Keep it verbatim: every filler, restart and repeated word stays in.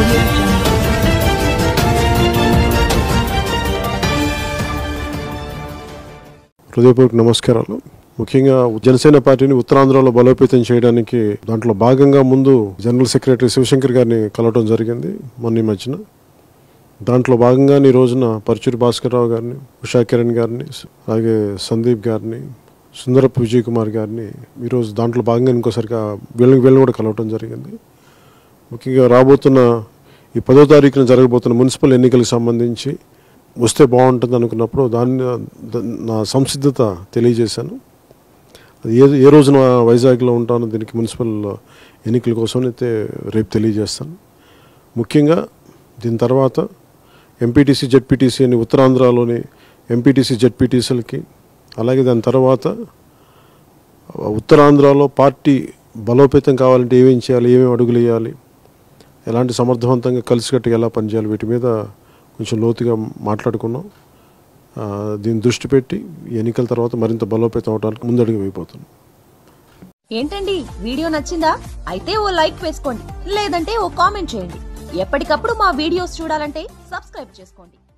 audio jungle. హృదయపూర్వక నమస్కారాలు. ముఖ్యంగా జనసేన పార్టీని ఉత్తరాంధ్రలో బలోపేతం చేయడానికి దాంట్లో భాగంగా ముందు జనరల్ సెక్రటరీ శివశంకర్ గారిని కలవడం జరిగింది మొన్న మధ్యన. దాంట్లో భాగంగా ఈ రోజున పరుచూరి భాస్కర్ రావు గారిని, ఉషా కిరణ్ గారిని, అలాగే సందీప్ గారిని, సుందరపు విజయ్ కుమార్ గారిని ఈరోజు దాంట్లో భాగంగా ఇంకోసారిగా వీళ్ళని వీళ్ళని కూడా కలవటం జరిగింది. ముఖ్యంగా రాబోతున్న ఈ పదో తారీఖున జరగబోతున్న మున్సిపల్ ఎన్నికలకు సంబంధించి వస్తే బాగుంటుంది అనుకున్నప్పుడు దాన్ని నా సంసిద్ధత తెలియజేశాను. అది ఏ ఏ రోజున వైజాగ్లో ఉంటానో దీనికి మున్సిపల్ ఎన్నికల కోసం అయితే రేపు తెలియజేస్తాను. ముఖ్యంగా దీని తర్వాత ఎంపీటీసీ జెడ్పీటీసీ అని ఉత్తరాంధ్రలోని ఎంపీటీసీ జెడ్పీటీసీలకి, అలాగే దాని తర్వాత ఉత్తరాంధ్రలో పార్టీ బలోపేతం కావాలంటే ఏమేం చేయాలి, ఏమేమి అడుగులు వేయాలి, ఎలాంటి సమర్థవంతంగా కలిసికట్టుగా ఎలా పనిచేయాలి, వీటి మీద కొంచెం లోతుగా మాట్లాడుకున్నాం. దీన్ని దృష్టి పెట్టి ఎన్నికల తర్వాత మరింత బలోపేతం అవడానికి ముందడుగు వేయబోతున్నాం. ఏంటండి, వీడియో నచ్చిందా? అయితే ఓ లైక్ వేసుకోండి, లేదంటే ఓ కామెంట్ చేయండి. ఎప్పటికప్పుడు మా వీడియోస్ చూడాలంటే సబ్స్క్రైబ్ చేసుకోండి.